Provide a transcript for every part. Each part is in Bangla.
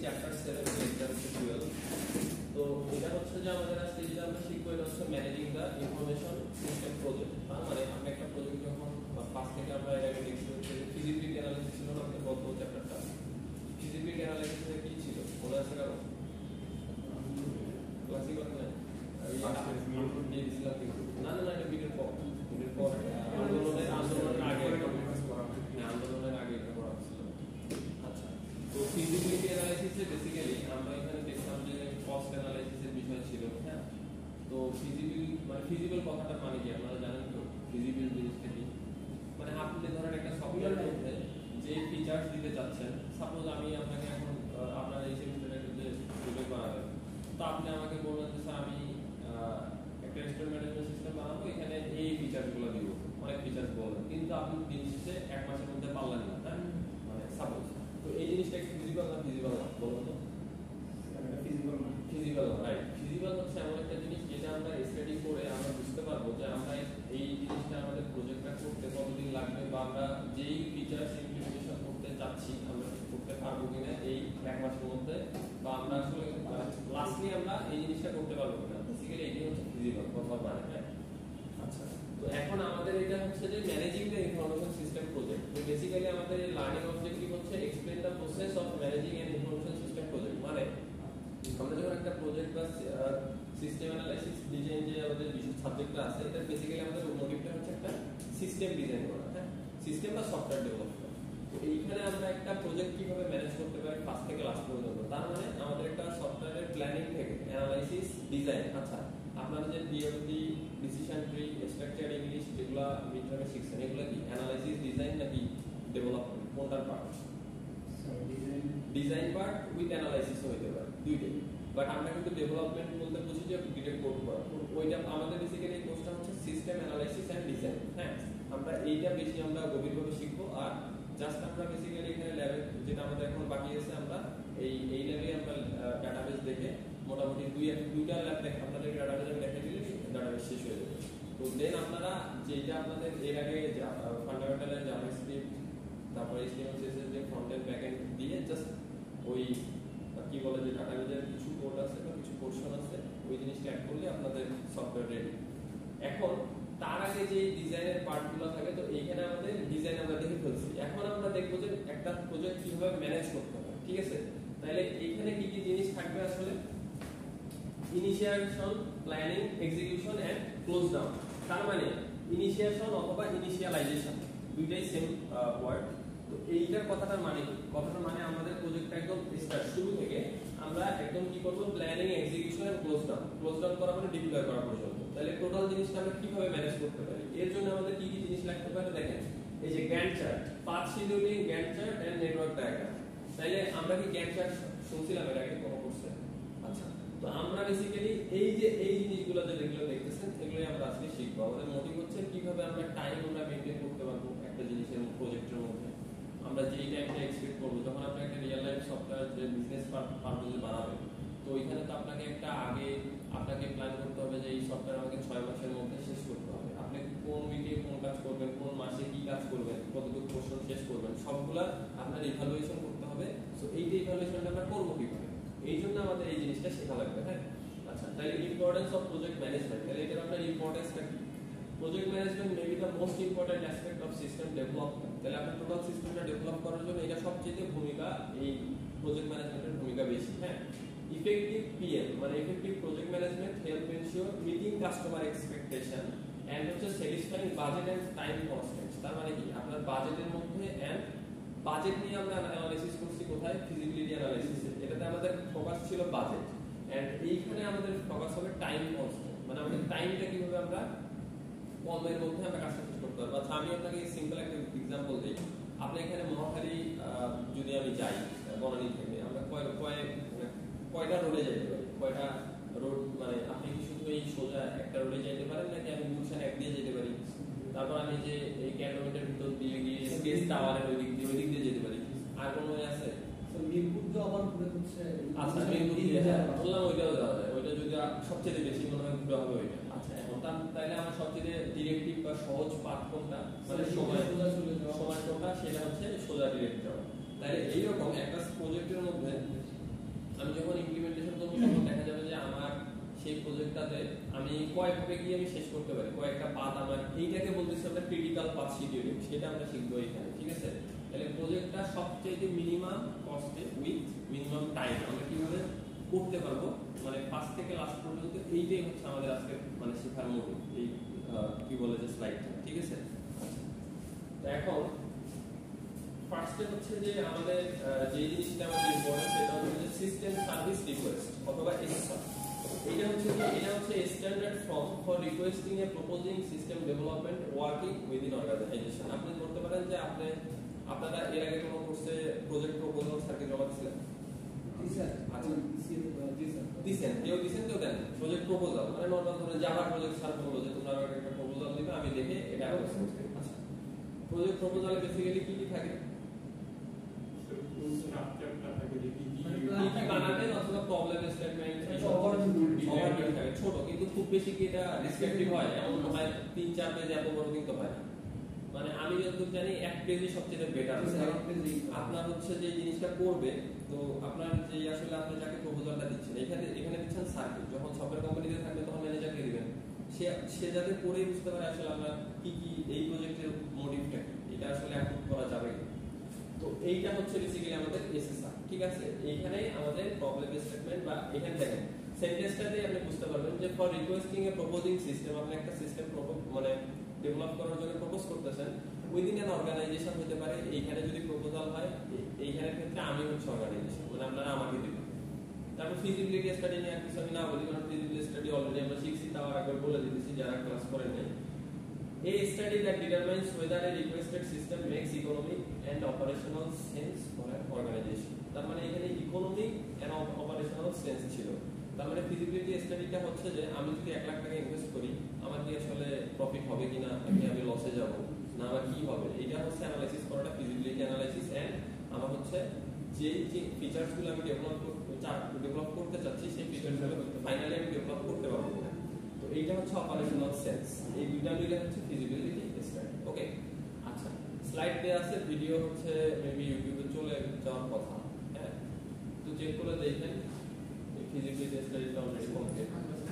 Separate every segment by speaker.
Speaker 1: Chapter 7 lecture 12। তো এটা হচ্ছে যে আমাদের আজকে যেটা আমরা শিখবো এটা হচ্ছে managing the information system project. মানে আমরা একটা প্রজেক্ট যখন ফার্স্ট থেকে আমরা এর আগে দেখছি হচ্ছে যে ফিজিবিলিটি অ্যানালাইসিস ছিল না আমাদের গত চ্যাপ্টারটা। ফিজিবিলিটি অ্যানালাইসিসে কি ছিল মনে আছে কারো? ক্লাসিক কথা না না না এটা বিটের পর আন্দোলনের আগে আন্দোলনের আগে এটা করা হচ্ছিল। আচ্ছা, তো ফিজিবিলিটি অ্যানালাইসিসে বেসিক্যালি আমরা এখানে দেখলাম যে কস্ট অ্যানালাইসিসের বিষয় ছিল। হ্যাঁ, তো ফিজিবল কথাটা মানে কি আপনারা জানেন তো? ফিজিবল জিনিসটা কি মানে আপনি ধরেন একটা সফটওয়্যার মধ্যে যে ফিচারস দিতে চাচ্ছেন, সাপোজ আমি আপনাকে এখন আপনার এই সেমিস্টারে যে প্রজেক্ট বানাবেন, তো আপনি আমাকে বলবেন যে স্যার আমি একটা রেস্টুরেন্ট ম্যানেজমেন্ট সিস্টেম বানাবো, এখানে এই ফিচারসগুলো দিব, অনেক ফিচারস বলবেন, কিন্তু আপনি জিনিসটা এক মাসের মধ্যে পারলেন না। হ্যাঁ, মানে সাপোজ তো এই জিনিসটা একটু ফিজিবল না ফিজিবল না বলুন তো? Feasible right. ফিজিবল হচ্ছে এমন একটা জিনিস যেটা আমরা স্টাডি করে আমরা বুঝতে পারবো যে আমরা এই জিনিসটা আমাদের প্রজেক্টটা করতে কতদিন লাগবে, বা আমরা যেই ফিচারস ইমপ্লিমেন্টেশন করতে চাচ্ছি আমরা করতে পারবো কিনা এই এক মাসের মধ্যে, বা আমরা আসলে লাস্টলি আমরা এই জিনিসটা করতে পারবো কিনা। বেসিক্যালি এটাই হচ্ছে ফিজিবল কথা মানে। আচ্ছা, তো এখন আমাদের এটা হচ্ছে যে managing the information system project. তো বেসিক্যালি আমাদের এই লার্নিং অবজেক্টিভ হচ্ছে explain the process of managing an information system project. মানে আমরা যখন একটা প্রজেক্ট বা সিস্টেম অ্যানালাইসিস ডিজাইন যে আমাদের বিশেষ সাবজেক্টটা আছে, এটা বেসিক্যালি আমাদের মোটিভটা হচ্ছে একটা সিস্টেম ডিজাইন করা। হ্যাঁ, সিস্টেম বা সফটওয়্যার ডেভেলপ করা। তো এইখানে আমরা একটা প্রজেক্ট কিভাবে ম্যানেজ করতে পারি ফার্স্ট থেকে লাস্ট পর্যন্ত, তার মানে আমাদের একটা সফটওয়্যারের প্ল্যানিং থেকে অ্যানালাইসিস ডিজাইন। আচ্ছা, আপনারা যে DLD decision tree structure English যেগুলো মিডটার্মে শিখছেন, এগুলো কি অ্যানালাইসিস ডিজাইন নাকি ডেভেলপমেন্ট, কোনটার part? Design part with analysis হইতে পারে, দুইটাই। বাট আমরা কিন্তু ডেভেলপমেন্ট বলতে বুঝি যে ডিটেক্ট কোড করা। ওইটা আমাদের বেসিক্যালি এই কোর্সটা হচ্ছে সিস্টেম অ্যানালাইসিস এন্ড ডিজাইন। হ্যাঁ, আমরা এইটা বেশি আমরা গভীরভাবে শিখবো। আর জাস্ট আমরা বেসিক্যালি এখানে ল্যাবে যেটা আমাদের এখন বাকি আছে, আমরা এই ল্যাবে আমরা ডাটাবেস দেখে মোটামুটি দুইটা ল্যাব দেখে আপনাদের ডাটাবেস দেখে দিলে ডাটাবেস শেষ হয়ে যাবে। তো দেন আপনারা যেটা আপনাদের এর আগে ফান্ডামেন্টালের জাভাস্ক্রিপ্ট তারপরে HTML CSS যে ফ্রন্ট এন্ড ব্যাক এন্ড দিয়ে জাস্ট ওই কি বলে যে ডাটাবেজের কিছু কোড আছে বা কিছু পোরশন আছে, ওই জিনিসটা অ্যাড করলে আপনাদের সফটওয়্যার রেডি। এখন তার আগে যে ডিজাইনের পার্টগুলো থাকে, তো এইখানে আমাদের ডিজাইন আমরা দেখে ফেলছি। এখন আমরা দেখবো যে একটা প্রজেক্ট কিভাবে ম্যানেজ করতে হবে। ঠিক আছে, তাহলে এইখানে কি কি জিনিস থাকবে আসলে? Initiation, planning, execution and close down. তার মানে ইনিশিয়েশন অথবা ইনিশিয়ালাইজেশন দুইটাই সেম ওয়ার্ড। তো এইটার কথাটার মানে কি? কথাটার মানে আমাদের প্রজেক্টটা একদম স্টার্ট শুরু থেকে আমরা একদম কি করব, planning, execution and close down. Close down করা মানে ডিপ্লয় করা পর্যন্ত। তাহলে টোটাল জিনিসটা আমরা কিভাবে ম্যানেজ করতে পারি? এর জন্য আমাদের কি কি জিনিস লাগতে পারে দেখেন। এই যে Gantt chart, path scheduling, Gantt chart and network diagram. তাহলে আমরা কি গ্যান্ট চার্ট শুনছিলাম এর আগে কোনো কোর্সে? আচ্ছা, তো আমরা বেসিক্যালি এই যে এই জিনিসগুলো যেগুলো দেখতেছেন এগুলোই আমরা আজকে শিখবো। আমাদের মোটিভ হচ্ছে কিভাবে আমরা টাইম আমরা মেইনটেইন করতে পারবো একটা জিনিসের প্রজেক্টের মধ্যে। আমরা যেই টাইমটা এক্সপেক্ট করবো যখন আপনি একটা রিয়েল লাইফ সফটওয়্যার যে বিজনেস পারপোজে বানাবেন, তো ওইখানে তো আপনাকে একটা আগে আপনাকে প্ল্যান করতে হবে যে এই সফটওয়্যার আমাকে 6 মাসের মধ্যে শেষ করতে হবে। আপনি কোন উইকে কোন কাজ করবেন, কোন মাসে কি কাজ করবেন, কতটুকু পোর্শন শেষ করবেন, সবগুলা আপনার ইভালুয়েশন করতে হবে। সো এই যে ইভালুয়েশনটা আমরা করবো কিভাবে, এই জন্য আমাদের এই জিনিসটা শেখা লাগবে। হ্যাঁ, আচ্ছা, তাহলে ইম্পর্টেন্স অফ প্রজেক্ট ম্যানেজমেন্ট। তাহলে এটার আপনার ইম্পর্টেন্সটা কি? Project management may be the most important aspect of system development. তাহলে আপনার টোটাল সিস্টেমটা ডেভেলপ করার জন্য এটা সবচেয়ে ভূমিকা, এই প্রজেক্ট ম্যানেজমেন্টের ভূমিকা বেশি। হ্যাঁ, ইফেক্টিভ পিএম মানে effective project management help ensure meeting customer expectation and হচ্ছে satisfying budget and time constraints. তার মানে কি আপনার বাজেটের মধ্যে এন্ড বাজেট নিয়ে আমরা অ্যানালাইসিস করছি কোথায়? ফিজিবিলিটি অ্যানালাইসিসে। এটাতে আমাদের ফোকাস ছিল বাজেট, এন্ড এইখানে আমাদের ফোকাস হবে টাইম কনস্ট্রেন্ট, মানে আমাদের টাইমটা কিভাবে আমরা কমের মধ্যে আমরা কাজটা শেষ করতে পারবো। আচ্ছা, আমি আপনাকে সিম্পল একটা এক্সাম্পল দিই। আপনি এখানে মহাখালী যদি আমি যাই বনানী থেকে, আমরা কয়টা রোডে যেতে পারি? কয়টা রোড মানে আপনি কি শুধু এই সোজা একটা রোডে যেতে পারেন, নাকি আমি গুলশান এক দিয়ে যেতে পারি, তারপর আমি যে এই ক্যান্টনমেন্টের ভিতর দিয়ে গিয়ে স্পেস টাওয়ারের ওই দিক দিয়ে যেতে পারি? আর কোনো ওয়ে আছে?
Speaker 2: মিরপুর তো আবার ঘুরে হচ্ছে।
Speaker 1: আচ্ছা, মিরপুর দিয়ে বললাম ওইটাও যাওয়া যায়। ওইটা যদি সবচেয়ে বেশি মনে হয় ঘুরে হবে ওইটা। আচ্ছা, এখন তাহলে আমার সবচেয়ে ডিরেক্টিভ বা সহজ পাথ কোনটা, মানে সময় কোনটা, সেটা হচ্ছে সোজা ডিরেক্ট যাওয়া। তাহলে এইরকম একটা প্রজেক্টের মধ্যে আমি যখন ইমপ্লিমেন্টেশন করব তখন দেখা যাবে যে আমার সেই প্রজেক্টটাতে আমি কয়ভাবে গিয়ে আমি শেষ করতে পারি, কয়েকটা পাথ আমার, এইটাকে বলতেছি আমরা ক্রিটিক্যাল পাথ শিডিউলিং, সেটা আমরা শিখবো এখানে, ঠিক আছে? তাহলে প্রজেক্টটা সবচেয়ে মিনিমাম কস্টে উইথ মিনিমাম টাইম আমরা কিভাবে করতে পারবো, মানে ফার্স্ট থেকে লাস্ট পর্যন্ত, এইটাই হচ্ছে আমাদের আজকে মানে শেখার মূল এই কি বলে যে স্লাইডটা, ঠিক আছে? তো এখন ফার্স্টে হচ্ছে যে আমাদের যে জিনিসটা আমাদের ইম্পর্টেন্ট সেটা হচ্ছে যে সিস্টেম সার্ভিস রিকোয়েস্ট অথবা এসএসআর। এটা হচ্ছে standard form for requesting a proposing system development working within organisation. আপনি বলতে পারেন যে আপনারা এর আগে কোনো কোর্সে প্রজেক্ট প্রপোজাল সার্কিট জমা দিয়েছিলেন?
Speaker 2: জি স্যার।
Speaker 1: আচ্ছা,
Speaker 2: জি স্যার।
Speaker 1: দিছেন কেউ দেন প্রজেক্ট প্রপোজাল, মানে নরমাল ধরনের জাভা প্রজেক্ট স্যার বললো যে তোমরা আমাকে একটা প্রপোজাল দিবে, আমি দেখে এটা আচ্ছা, প্রজেক্ট প্রপোজালে বেসিক্যালি কি কি থাকে? বানাবেন অথবা প্রবলেম স্টেটমেন্ট ওভারভিউ থাকে, ছোট কিন্তু খুব বেশি কি এটা ডেসক্রিপটিভ হয়, এমন হয় 3-4 পেজ এত বড় কিন্তু হয় না। মানে আমি যতটুকু জানি এক পেজই সবচেয়ে বেটার, কারণ আপনার হচ্ছে যে জিনিসটা করবে, তো আপনার যে আসলে আপনি যাকে প্রপোজালটা দিচ্ছেন এখানে দিচ্ছেন সার্কিট, যখন সফটওয়্যার কোম্পানিতে থাকবে তখন ম্যানেজারকে দিবেন, সে যাতে পড়েই বুঝতে পারে আসলে আমরা কি এই প্রজেক্টের মোটিভটা কি, এটা আসলে অ্যাপ্রুভ করা যাবে। তো এইটা হচ্ছে বেসিক্যালি আমাদের এসএসআর, ঠিক আছে? এইখানে আমাদের প্রবলেম স্টেটমেন্ট বা এখানে দেখেন সেন্টেন্সটাতে আপনি বুঝতে পারবেন যে for requesting a proposing system, আপনি একটা সিস্টেম মানে ডেভেলপ করার জন্য প্রপোজ করতেছেন উইদিন এন অর্গানাইজেশন হতে পারে। এইখানে যদি প্রপোজাল হয় এইখানের ক্ষেত্রে আমি হচ্ছে অর্গানাইজেশন, মানে আপনারা আমাকে দিবেন। তারপর ফিজিবিলিটি স্টাডি নিয়ে কিছু আমি না বলি, কারণ ফিজিবিলিটি স্টাডি অলরেডি আমরা শিখছি, তাও একবার বলে দিতেছি যারা ক্লাস করেন নাই। A study that determines whether a requested system makes economic and operational sense for an organization. তার মানে এখানে ইকোনমিক এন্ড অপারেশনাল সেন্স ছিল। তার মানে ফিজিবিলিটি স্টাডিটা হচ্ছে যে আমি যদি 1 লাখ টাকা ইনভেস্ট করি আমার কি আসলে প্রফিট হবে কিনা, নাকি আমি লসে যাব না, আমার কি হবে, এটা হচ্ছে অ্যানালাইসিস করাটা ফিজিবিলিটি অ্যানালাইসিস। এন্ড আমার হচ্ছে যে ফিচারসগুলো আমি ডেভেলপ করতে চাচ্ছি সেই ফিচারসগুলো ফাইনালি আমি ডেভেলপ করতে পারবো না। তো এইটা হচ্ছে অপারেশনাল সেন্স, এই দুইটা মিলে হচ্ছে ফিজিবিলিটি স্টাডি। ওকে, আচ্ছা, স্লাইড দেয়া আছে, ভিডিও হচ্ছে মেবি ইউটিউবে চলে যাওয়ার কথা, হ্যাঁ, তো চেক করে দেখেন এই ফিজিবিলিটি স্টাডিটা অলরেডি কমপ্লিট।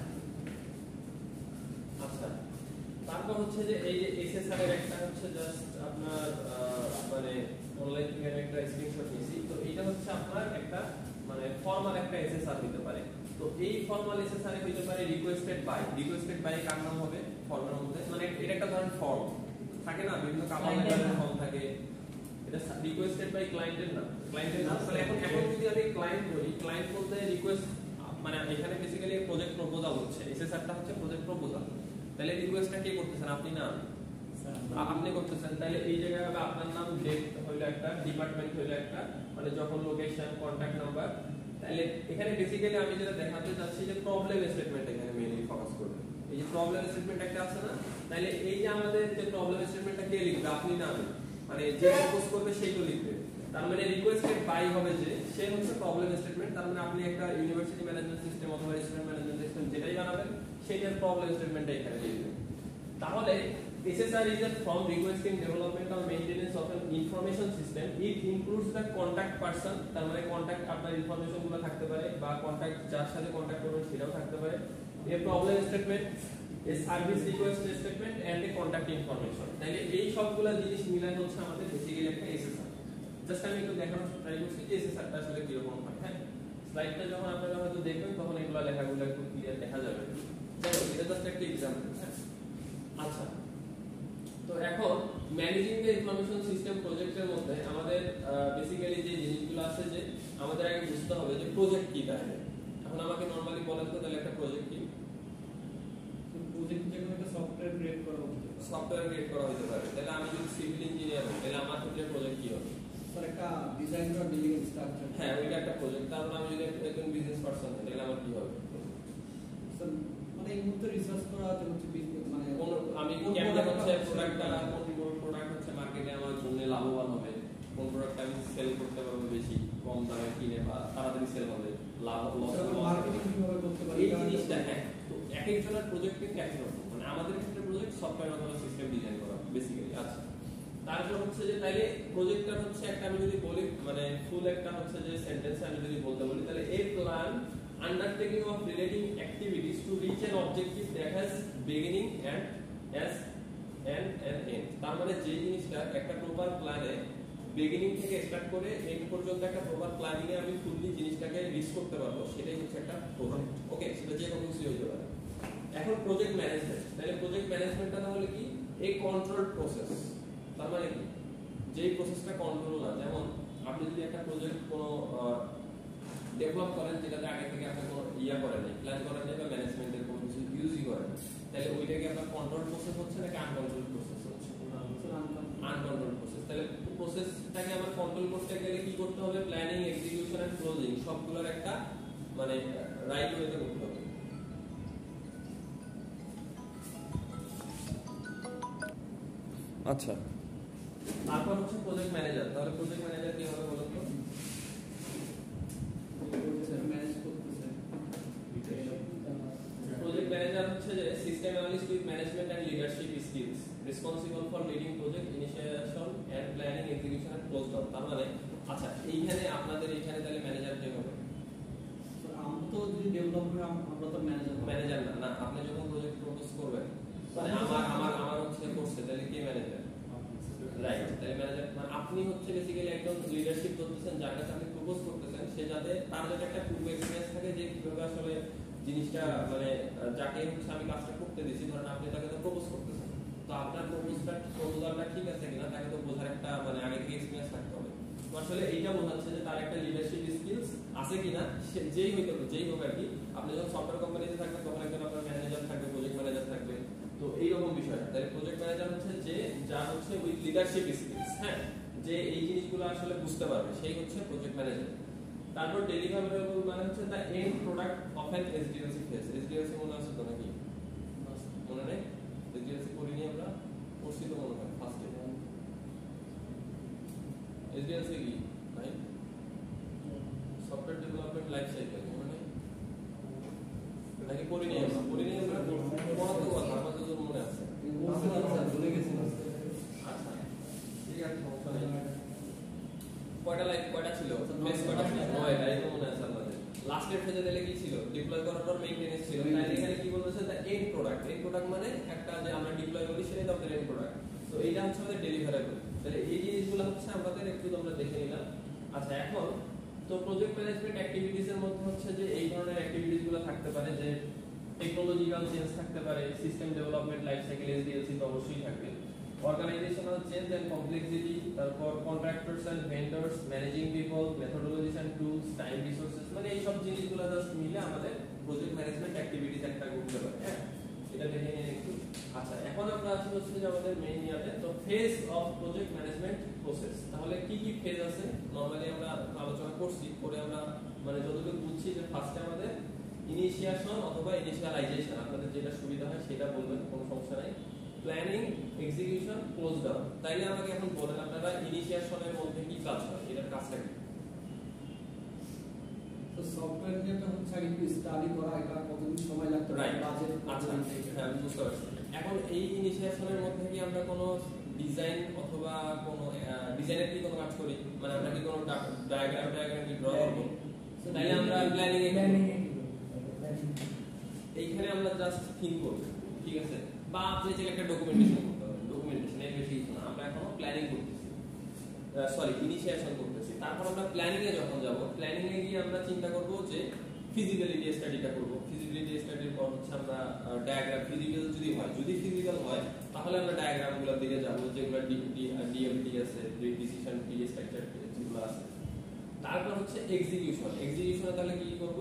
Speaker 1: আচ্ছা, তারপর হচ্ছে যে এই যে এসএসআর এর একটা হচ্ছে জাস্ট আপনার মানে অনলাইন থেকে আমি একটা স্ক্রিনশট নিয়েছি। তো এটা হচ্ছে আপনার একটা মানে ফর্মাল একটা এসএসআর হতে পারে। তো এই ফর্মাল এসএসআর হতে পারে রিকোয়েস্টেড বাই কার নাম হবে ফর্মের মধ্যে, মানে এটা একটা ধরনের ফর্ম থাকে না, বিভিন্ন কামাল লেভেলের ফর্ম থাকে, এটা রিকোয়েস্টেড বাই ক্লায়েন্টের নাম, মানে এখন যদি আমি ক্লায়েন্ট বলি, ক্লায়েন্ট বলতে রিকোয়েস্ট মানে এখানে বেসিক্যালি প্রজেক্ট প্রপোজাল হচ্ছে, এসএসআরটা হচ্ছে প্রজেক্ট প্রপোজাল। তাহলে রিকোয়েস্টটা কে করতেছেন, আপনি না আপনি করতেছেন। তাহলে এই জায়গায় হবে আপনার নাম, ডেট হইলো একটা, ডিপার্টমেন্ট হইলো একটা, মানে যখন লোকেশন, কন্টাক্ট নাম্বার। তাহলে এখানে বেসিক্যালি আমি যেটা দেখাতে চাচ্ছি যে প্রবলেম স্টেটমেন্ট এখানে মেইনলি ফোকাস করবে। এই যে প্রবলেম স্টেটমেন্ট একটা আছে না, তাহলে এই যে আমাদের যে প্রবলেম স্টেটমেন্টটা কে লিখবে, আপনি না আমি, মানে যে প্রপোজ করবে সেই তো লিখবে। তার মানে রিকোয়েস্টেড বাই হবে যে সে হচ্ছে প্রবলেম স্টেটমেন্ট। তার মানে আপনি একটা ইউনিভার্সিটি ম্যানেজমেন্ট সিস্টেম অথবা স্টুডেন্ট ম্যানেজমেন্ট সিস্টেম যেটাই বানাবেন সেটার প্রবলেম স্টেটমেন্টটা এখানে দিয়ে দিবেন। তাহলে SSR is a from requesting development or maintenance of an information system. It includes the contact person, তার মানে কন্টাক্ট আপনার ইনফরমেশন গুলো থাকতে পারে, বা কন্টাক্ট যার সাথে কন্টাক্ট করবেন সেটাও থাকতে পারে, a problem statement, a service request statement and a contact information. তাহলে এই সবগুলা জিনিস মিলাই হচ্ছে আমাদের বেসিক্যালি একটা SSR। জাস্ট আমি একটু দেখানোর ট্রাই করছি যে SSRটা আসলে কি রকম হয়। হ্যাঁ, স্লাইডটা যখন আপনারা হয়তো দেখবেন তখন এগুলা লেখাগুলো একটু ক্লিয়ার দেখা যাবে। যাই হোক, এটা জাস্ট একটা एग्जांपल। হ্যাঁ, আচ্ছা, তো এখন ম্যানেজিং দ্য ইনফরমেশন সিস্টেম প্রজেক্টের মধ্যে আমাদের বেসিক্যালি যে জিনিসগুলো আছে যে আমাদের আগে বুঝতে হবে যে প্রজেক্ট কি তাহলে। এখন আমাকে নরমালি বলেন তো তাহলে একটা প্রজেক্ট কি?
Speaker 2: প্রজেক্ট যে কোনো একটা সফটওয়্যার ক্রিয়েট করা হতে পারে।
Speaker 1: সফটওয়্যার ক্রিয়েট করা হতে পারে। তাহলে আমি যদি সিভিল ইঞ্জিনিয়ার হই তাহলে আমার ক্ষেত্রে প্রজেক্ট কি হবে?
Speaker 2: স্যার একটা ডিজাইন বা বিল্ডিং স্ট্রাকচার।
Speaker 1: হ্যাঁ, ওইটা একটা প্রজেক্ট। তারপর আমি যদি একজন বিজনেস পারসন হই তাহলে আমার কি হবে?
Speaker 2: স্যার মানে এই মুহূর্তে রিসার্চ করা হচ্ছে বিজনেস, মানে
Speaker 1: কোন আমি কেমনে হচ্ছে প্রোডাক্টটা, কোন প্রোডাক্ট হচ্ছে মার্কেটে আমার জন্য লাভবান হবে, কোন প্রোডাক্ট আমি সেল করতে পারবো বেশি কম দামে কিনে বা তাড়াতাড়ি সেল হবে, লাভ লস
Speaker 2: মার্কেটিং কিভাবে করতে পারি
Speaker 1: এই জিনিসটা। হ্যাঁ, তো এক একজনের প্রজেক্ট কিন্তু এক রকম, মানে আমাদের ক্ষেত্রে প্রজেক্ট সফটওয়্যার অথবা সিস্টেম ডিজাইন করা বেসিক্যালি। আচ্ছা, তারপর হচ্ছে যে তাইলে প্রজেক্টটা হচ্ছে একটা আমি যদি বলি মানে ফুল একটা হচ্ছে যে সেন্টেন্স আমি যদি বলতে বলি তাহলে a plan undertaking of relating activities to reach an objective that has beginning and এস এন্ড এন্ড এন্ড। তার মানে যে জিনিসটা একটা প্রপার প্ল্যানে বিগিনিং থেকে স্টার্ট করে এন্ড পর্যন্ত একটা প্রপার প্ল্যানিং এ আমি ফুললি জিনিসটাকে রিচ করতে পারবো, সেটাই হচ্ছে একটা প্রজেক্ট। ওকে, সেটা যে কোনো কিছু হতে পারে। এখন প্রজেক্ট ম্যানেজমেন্ট, তাহলে প্রজেক্ট ম্যানেজমেন্টটা তাহলে কি এ কন্ট্রোল প্রসেস। তার মানে কি যেই প্রসেসটা কন্ট্রোল না, যেমন আপনি যদি একটা প্রজেক্ট কোনো ডেভেলপ করেন যেটাতে আগে থেকে আপনি কোনো করেন নাই, প্ল্যান করেন নাই বা ম্যানেজমেন্টের কোনো কিছু ইউজই করেন, তাহলে ওইটাকে আপনার কন্ট্রোল প্রসেস হচ্ছে নাকি আনকন্ট্রোল প্রসেস হচ্ছে? Uncontrol process. তাহলে প্রসেসটাকে আবার কন্ট্রোল করতে গেলে কি করতে হবে? প্ল্যানিং, এক্সিকিউশন এন্ড ক্লোজিং সবগুলোর একটা মানে রাইট ওয়েতে করতে হবে। আচ্ছা, তারপর হচ্ছে প্রজেক্ট ম্যানেজার। তাহলে প্রজেক্ট ম্যানেজার কি হবে বলুন তো? প্রজেক্ট ম্যানেজার হচ্ছে যে system analyst with management and leadership skills, responsible for leading project initiation and planning, execution and close down. তার মানে আচ্ছা, এইখানে আপনাদের এইখানে তাহলে ম্যানেজার কে হবে?
Speaker 2: আমরা তো যদি ডেভেলপ করি আমরা তো
Speaker 1: ম্যানেজার না, না আপনি যখন প্রজেক্ট প্রপোজ করবেন মানে আমার হচ্ছে করছে, তাহলে কে ম্যানেজার? রাইট, তাহলে ম্যানেজার মানে আপনি হচ্ছে বেসিক্যালি একজন লিডারশিপ করতেছেন, যার কাছে আপনি প্রপোজ করতেছেন, সে যাতে তার যাতে একটা পূর্ব এক্সপেরিয়েন্স থাকে যে কিভাবে আসলে জিনিসটা মানে যাকে হচ্ছে আমি কাজটা করতে দিছি, ধরেন আপনি তাকে তো প্রপোজ করতেছেন, তো আপনার প্রপোজালটা ঠিক আছে কিনা তাকে তো বোঝার একটা মানে আগে থেকে এক্সপেরিয়েন্স থাকতে হবে। তো আসলে এইটা বোঝাচ্ছে যে তার একটা লিডারশিপ স্কিলস আছে কিনা, সে যেই হোক আর কি। আপনি যখন সফটওয়্যার কোম্পানিতে থাকবেন তখন একজন আপনার ম্যানেজার থাকবে, প্রজেক্ট ম্যানেজার থাকবে, তো এইরকম বিষয়। তাহলে প্রজেক্ট ম্যানেজার হচ্ছে যে যার হচ্ছে উইথ লিডারশিপ স্কিলস, হ্যাঁ, যে এই জিনিসগুলো আসলে বুঝতে পারবে, সেই হচ্ছে প্রজেক্ট ম্যানেজার। তারপর ডেলিভারেবল মানে হচ্ছে the end product of an SDLC phase. SDLC মনে আছে তো নাকি? মনে নেই? এসডিএলসি করিনি আমরা, করছি তো মনে হয় ফার্স্টে। এসডিএলসি কি ভাই? সফটওয়্যার ডেভেলপমেন্ট লাইফ সাইকেল, মনে নেই নাকি? করিনি আমরা, পড়ার তো কথা আমার তো মনে আছে।
Speaker 2: ভুলে গেছি।
Speaker 1: আচ্ছা ঠিক আছে, সমস্যা নেই। কয়টা ছিল? ফেজ কয়টা ছিল? 9টা, এই তো মনে আছে আপনাদের। লাস্টের ফেজে দিলে কি ছিল? ডিপ্লয় করার পর মেইনটেনেন্স ছিল। তাহলে এখানে কি বলতেছে? The end product. End product মানে একটা যে আমরা ডিপ্লয় করি সেটাই তো আমাদের এন্ড প্রোডাক্ট। তো এইটা হচ্ছে আমাদের ডেলিভারেবল। তাহলে এই জিনিসগুলো হচ্ছে আমাদের একটু আমরা দেখে নিলাম। আচ্ছা, এখন তো প্রজেক্ট ম্যানেজমেন্ট অ্যাক্টিভিটিস এর মধ্যে হচ্ছে যে এই ধরনের অ্যাক্টিভিটিস গুলো থাকতে পারে, যে টেকনোলজিক্যাল চেঞ্জ থাকতে পারে, system development life cycle, SDLC তো অবশ্যই থাকবে, অর্গানাইজেশনাল চেঞ্জ এন্ড কমপ্লেক্সিটি, তারপর contractors and vendors, managing people, methodologies and tools, time resources, মানে এই সব জিনিসগুলো জাস্ট মিলে আমাদের প্রজেক্ট ম্যানেজমেন্ট অ্যাক্টিভিটিস একটা করতে পারে। হ্যাঁ, এটা দেখে নিন একটু। আচ্ছা, এখন আমরা আছি হচ্ছে যে আমাদের মেইন ইয়াতে, তো phase of project management process. তাহলে কি কি ফেজ আছে নরমালি আমরা আলোচনা করছি, পরে আমরা মানে যতটুকু বুঝছি যে ফার্স্টে আমাদের ইনিশিয়েশন অথবা ইনিশিয়ালাইজেশন, আপনাদের যেটা সুবিধা হয় সেটা বলবেন, কোনো সমস্যা নাই। Planning, execution, close down. তাইলে আমাকে এখন বলেন আপনারা ইনিশিয়েশনের মধ্যে কি কাজ হয়, এটার কাজটা কি?
Speaker 2: তো সফটওয়্যার যেটা হচ্ছে আগে একটু স্টাডি করা, এটা কতদিন সময় লাগতে পারে, বাজেট।
Speaker 1: আচ্ছা, হ্যাঁ আমি বুঝতে পারছি। এখন এই ইনিশিয়েশনের মধ্যে কি আমরা কোনো ডিজাইন অথবা কোনো ডিজাইনের কি কোনো কাজ করি, মানে আমরা কি কোনো ডায়াগ্রাম কি ড্র করব? তাইলে আমরা প্ল্যানিং এইখানে আমরা জাস্ট থিঙ্ক করব, ঠিক আছে? বা আপনি যে একটা ডকুমেন্টেশন করতে হবে, ডকুমেন্টেশন এর বেশি কিছু না, আমরা এখনো প্ল্যানিং করতেছি, সরি ইনিশিয়েশন করতেছি। তারপর আমরা প্ল্যানিং এ যখন যাব, প্ল্যানিং এ গিয়ে আমরা চিন্তা করব যে ফিজিবিলিটি স্টাডিটা করব। ফিজিবিলিটি স্টাডির পর হচ্ছে আমরা ডায়াগ্রাম, ফিজিক্যাল যদি ফিজিক্যাল হয় তাহলে আমরা ডায়াগ্রামগুলোর দিকে যাব, যেগুলো ডিএমটি আছে, ডিসিশন ট্রি, স্ট্রাকচার ট্রি যেগুলো আছে। তারপর হচ্ছে এক্সিকিউশনে তাহলে কি করব?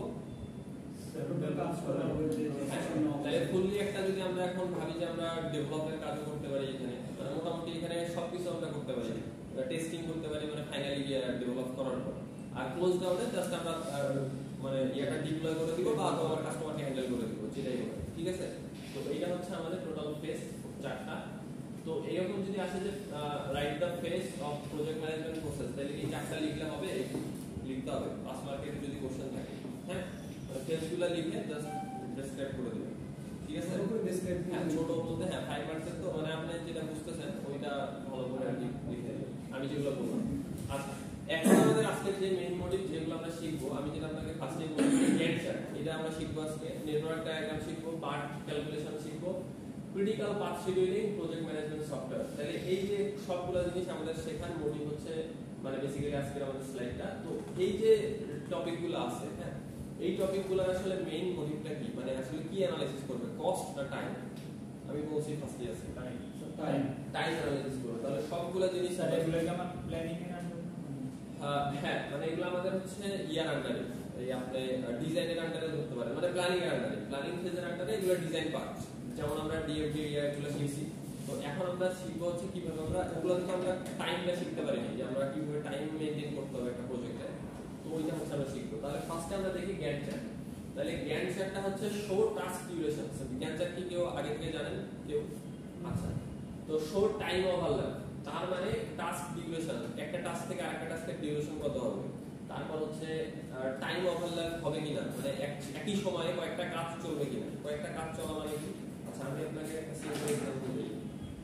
Speaker 1: তাহলে ফুললি একটা যদি আমরা এখন ভাবি যে আমরা ডেভেলপের কাজও করতে পারি, এখানে মোটামুটি এখানে সবকিছু আমরা করতে পারি, টেস্টিং করতে পারি মানে ফাইনালি ডেভেলপ করার পর। আর ক্লোজ ডাউনে জাস্ট আমরা মানে এটা ডিপ্লয় করে দিব বা আমার কাস্টমারকে হ্যান্ডেল করে দিব, যেটাই হবে, ঠিক আছে? তো এইটা হচ্ছে আমাদের টোটাল ফেজ 4টা। তো এরকম যদি আসে যে right the phase of project management process, তাহলে কি 4টা লিখলে হবে? লিখতে হবে 5 মার্কের যদি কোশ্চেন থাকে, হ্যাঁ, ফেজগুলো লিখে জাস্ট ডেসক্রাইব করে দিবেন, ঠিক ঠিক আছে হ্যাঁ ছোট বলতে হ্যাঁ 5% তো মানে আপনি যেটা বুঝতেছেন ওইটা ভালো করে আর কি লিখতে হবে আমি যেগুলো বললাম আচ্ছা এখন আমাদের আজকের যে মেইন মডিউল যেগুলো আমরা শিখবো আমি যেটা আপনাকে ফার্স্টে বলেছি গ্যান্ট চার্ট এটা আমরা শিখবো আজকে নেটওয়ার্ক ডায়াগ্রাম শিখবো পার্ট ক্যালকুলেশন শিখবো critical path scheduling project management software তাহলে এই যে সবগুলো জিনিস আমাদের শেখার মডিউল হচ্ছে মানে বেসিক্যালি আজকের আমাদের স্লাইডটা তো এই যে টপিকগুলো আছে হ্যাঁ এই টপিকগুলো আসলে মেইন মডিউলটা কি মানে আসলে কি অ্যানালাইসিস করবে কস্ট না টাইম আমি বলছি ফার্স্টে আছে টাইম অ্যানালাইসিস করবে তাহলে সবগুলো জিনিস
Speaker 3: এগুলো কি আমার প্ল্যানিং এর আন্ডারে
Speaker 1: হ্যাঁ মানে এগুলো আমাদের হচ্ছে ইয়ার আন্ডারে এই আপনি ডিজাইনের আন্ডারে ধরতে পারেন মানে প্ল্যানিং এর আন্ডারে প্ল্যানিং ফেজের আন্ডারে এগুলো ডিজাইন পার্ট যেমন আমরা ডিএফডি এগুলো শিখছি তো এখন আমরা শিখবো হচ্ছে কিভাবে আমরা ওগুলো থেকে আমরা টাইমটা শিখতে পারি যে আমরা কিভাবে টাইম মেইনটেইন করতে হবে একটা প্রজেক্টে তো ওইটা হচ্ছে আমরা শিখবো তাহলে ফার্স্টে আমরা দেখি গ্যান্ট চার্ট তাহলে গ্যান্ট চার্টটা হচ্ছে show task duration Gantt chart কি কেউ আগে থেকে জানেন কেউ আচ্ছা তো শো টাইম ওভারল্যাপ তার মানে টাস্ক ডিউরেশন একটা টাস্ক থেকে আরেকটা টাস্কের ডিউরেশন কত হবে তারপর হচ্ছে টাইম ওভারল্যাপ হবে কিনা মানে একই সময়ে কয়েকটা কাজ চলবে কিনা কয়েকটা কাজ চলা মানে কি আচ্ছা আমি আপনাকে একটা সিম্পল এক্সাম্পল দিই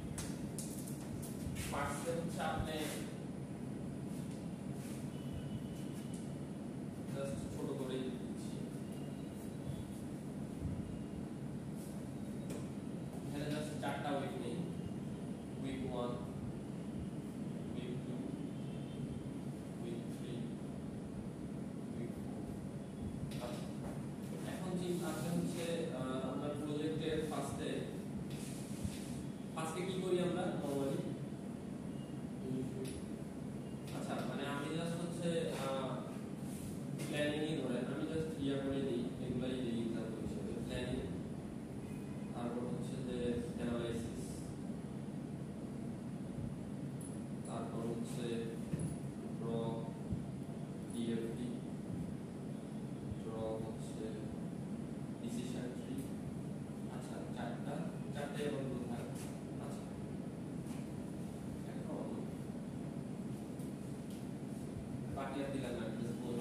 Speaker 1: ফার্স্টে হচ্ছে আপনি জাস্ট ছোট করে দিচ্ছি এখানে জাস্ট চারটা উইক নেই উইক 1 উইক 2 উইক 3 উইক 4 আচ্ছা এখন যে আপনি হচ্ছে আমরা প্রজেক্টের ফার্স্টে কি করি আমরা নরমালি আচ্ছা মানে আমি জাস্ট হচ্ছে প্ল্যানিং ধরেন আমি জাস্ট ইয়া করে দিই এগুলাই দিই এক্সাম্পল হিসেবে প্ল্যানিং তারপর হচ্ছে যে অ্যানালাইসিস তারপর হচ্ছে ড্র ডিএফডি ড্র হচ্ছে ডিসিশন ট্রি আচ্ছা চারটে বন্ধ থাকে আচ্ছা এখন বাকি আর দিলাম না জাস্ট বললাম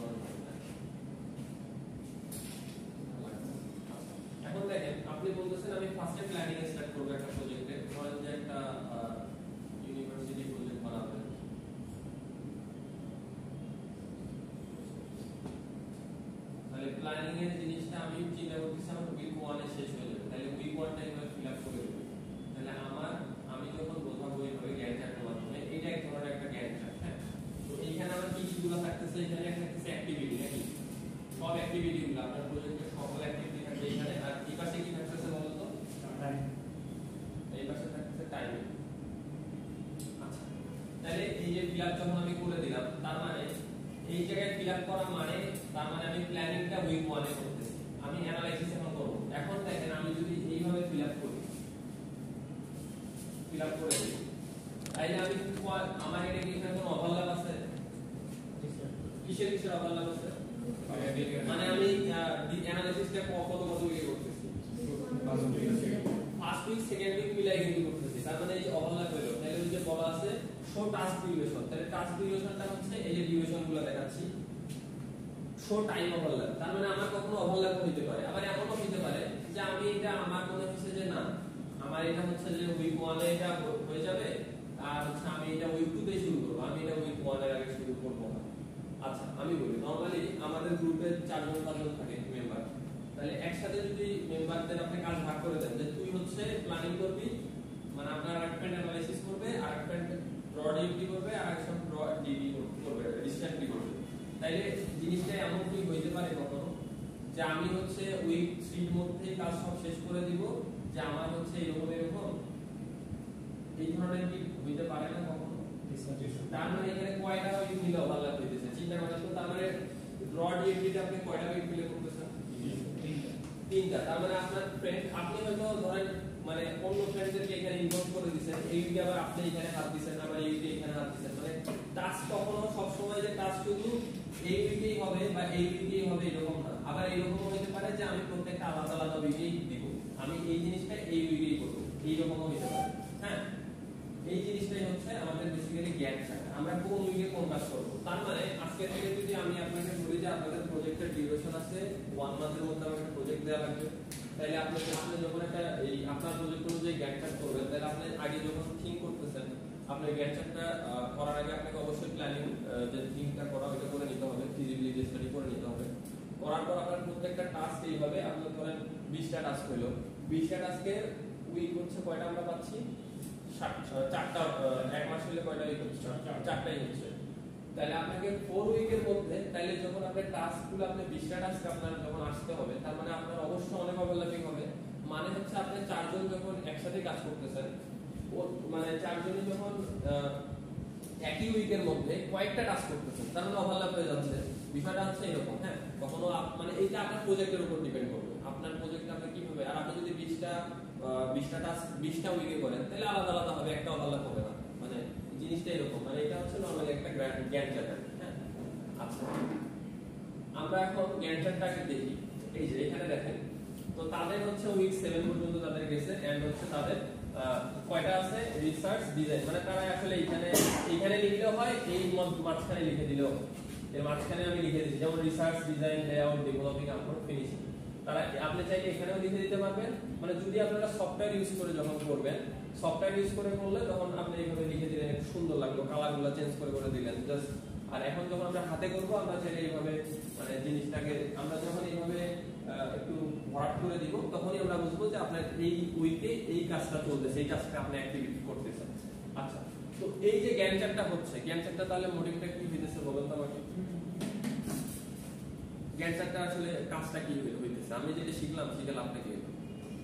Speaker 1: এখন দেখেন আপনি বলতেছেন আমি ফার্স্টে প্ল্যানিং স্টার্ট করব একটা প্রজেক্টে ধরেন যে একটা ইউনিভার্সিটি প্রজেক্ট বানাবেন তাহলে প্ল্যানিং এর জিনিসটা আমি চিন্তা করতেছি আমার উইক 1 এ শেষ হয়ে যাবে তাহলে উইক 1 টা এভাবে ফিল আপ করে দেব তাহলে আমি যখন বোঝাবো এইভাবে গ্যান্ট চার্টের মাধ্যমে এটা এক ধরনের একটা গ্যান্ট চার্ট হ্যাঁ তো এইখানে আমার কি গুলো থাকতেছে এখানে থাকতেছে অ্যাক্টিভিটি নাকি সব অ্যাক্টিভিটি গুলো আপনার প্রজেক্টের সকল অ্যাক্টিভিটি থাকবে এখানে আর এই পাশে কি থাকতেছে বলতো এই পাশে থাকতেছে টাইম আচ্ছা তাহলে এই যে ফিল আপ যখন আমি করে দিলাম তার মানে এই জায়গায় ফিল আপ করা মানে তার মানে আমি প্ল্যানিংটা উইক 1 এ করতেছি আমি অ্যানালাইসিস এখন করব এখন দেখেন আমি যদি এইভাবে ফিল আপ করে দিই তাইলে আমি আমার এটা কি এখানে কোনো ওভারল্যাপ আছে কিসের ওভারল্যাপ আছে মানে আমি অ্যানালাইসিসটা কত উইকে করতেছি ফার্স্ট উইক সেকেন্ড উইক মিলাই কিন্তু করতেছি তার মানে এই যে ওভারল্যাপ হলো তাহলে ওই যে বলা আছে শো টাস্ক ডিউরেশন তাহলে টাস্ক ডিউরেশনটা হচ্ছে এই যে ডিউরেশনগুলো দেখাচ্ছি শো টাইম ওভারল্যাপ তার মানে আমার কখনো ওভারল্যাপ হইতে পারে আবার এমনও হইতে পারে যে আমি এটা আমার মনে হচ্ছে যে না আমার এটা হচ্ছে যে উইক 1 এ এটা হয়ে যাবে আর হচ্ছে আমি এটা উইক 2 তে শুরু করব আমি এটা উইক 1 এর আগে শুরু করব না আচ্ছা আমি বলি নরমালি আমাদের গ্রুপে 4 জন 5 জন থাকে মেম্বার তাহলে একসাথে যদি মেম্বারদের আপনি কাজ ভাগ করে দেন যে তুই হচ্ছে প্ল্যানিং করবি মানে আপনার আরেকটা অ্যানালাইসিস করবে আরেকটা ড্র ডিএফডি করবে আর একটা ড্র ডিবি করবে রিসেন্টলি করবে তাইলে জিনিসটা এমন কি হইতে পারে কখনো যে আমি হচ্ছে উইক 3 এর মধ্যেই কাজ সব শেষ করে দিব যে আমার হচ্ছে এরকম এই ধরনের কি হইতে পারে না কখনো তার মানে এখানে কয়টা উইক মিলে ওভারল্যাপ হইতেছে চিন্তা করেন তো তার মানে ড্র ডিএফডিতে আপনি কয়টা উইক মিলে করতেছেন তিনটা তার মানে আপনার ফ্রেন্ড আপনি হয়তো ধরেন মানে অন্য ফ্রেন্ডদেরকে এখানে ইনভলভ করে দিবেন এই উইকে আবার আপনি এখানে হাত দিবেন আবার এই উইকে এখানে হাত দিবেন মানে টাস্ক কখনো সব সময় যে টাস্ক শুধু এই উইকেই হবে বা এই উইকেই হবে এরকম না আবার এরকম হতে পারে যে আমি প্রত্যেকটা আলাদা আলাদা উইকেই দিব আমি এই জিনিসটা এই উইকেই করব এই রকমও হতে পারে হ্যাঁ এই জিনিসটাই হচ্ছে আমাদের বেসিক্যালি জ্ঞান চার্ট। আমরা কোন উইকে কোন কাজ করব, তার মানে আজকে থেকে যদি আমি আপনাকে বলি যে আপনাদের প্রজেক্টের ডিউরেশন আছে 1 মান্থের মধ্যে আমাকে প্রজেক্ট দেওয়া লাগবে, তাহলে আপনি যখন একটা এই আপনার প্রজেক্ট অনুযায়ী জ্ঞান চার্ট করবেন, তাহলে আপনি আগে যখন থিঙ্ক করতেছেন আপনার জ্ঞান চার্টটা করার আগে আপনাকে অবশ্যই প্ল্যানিং যে থিঙ্কটা করা ওইটা করে নিতে হবে, ফিজিবিলিটি স্টাডি করে নিতে হবে। করার পর আপনার প্রত্যেকটা টাস্ক এইভাবে আপনি ধরেন 20টা টাস্ক হলো, 20টা টাস্কের উইক হচ্ছে কয়টা আমরা পাচ্ছি, 4টা। এক মাস হলে কয়টা উইক হচ্ছে, 4টাই হচ্ছে। তাহলে আপনাকে 4 উইকের মধ্যে তাহলে যখন আপনার টাস্কগুলো আপনি 20টা টাস্ক আপনার যখন আসতে হবে, তার মানে আপনার অবশ্যই অনেক ওভারল্যাপিং হবে। মানে হচ্ছে আপনি 4 জন যখন একসাথে কাজ করতেছেন, মানে 4 জনই যখন একই উইকের মধ্যে কয়েকটা টাস্ক করতেছেন, তার মানে ওভারল্যাপ হয়ে যাচ্ছে। বিষয়টা হচ্ছে এরকম, হ্যাঁ, কখনো মানে এইটা আপনার প্রজেক্টের উপর ডিপেন্ড করবে, আপনার প্রজেক্ট আপনি কিভাবে। আর আপনি যদি 20টা টাস্ক 20টা উইকে করেন, তাহলে আলাদা আলাদা হবে, একটা ওভারল্যাপ হবে না। মানে জিনিসটা এরকম, মানে এটা হচ্ছে নরমালি একটা জ্ঞান চার্ট। হ্যাঁ, আচ্ছা, আমরা এখন জ্ঞান চার্টটাকে দেখি। এই যে এখানে দেখেন, তো তাদের হচ্ছে উইক 7 পর্যন্ত তাদের গেছে, এন্ড হচ্ছে তাদের কয়টা আছে, রিসার্চ ডিজাইন, মানে তারা আসলে এইখানে লিখলেও হয়, এই মাঝখানে লিখে দিলেও হয়। এর মাঝখানে আমি লিখে দিচ্ছি, যেমন research design layout developing upload finishing. তারা আপনি চাইলে এখানেও লিখে দিতে পারবেন, মানে যদি আপনারা সফটওয়্যার ইউজ করে যখন করবেন, সফটওয়্যার ইউজ করে করলে তখন আপনি এইভাবে লিখে দিলেন, একটু সুন্দর লাগলো, কালারগুলো চেঞ্জ করে দিলেন জাস্ট। আর এখন যখন আমরা হাতে করব, আমরা চাইলে এইভাবে মানে জিনিসটাকে আমরা যখন এইভাবে একটু ভরাট করে দিব, তখনই আমরা বুঝবো যে আপনার এই উইকে এই কাজটা চলতেছে, এই কাজটা আপনি অ্যাক্টিভিটি করতেছেন। আচ্ছা, তো এই যে জ্ঞান চার্টটা হচ্ছে, জ্ঞান চার্টটা তাহলে মোটিভটা কি হইতেছে বলেন তো আমাকে। জ্ঞান চার্টটা আসলে কাজটা কি হইতেছে, আমি যেটা শিখলাম সেটা লাভটা কি হলো,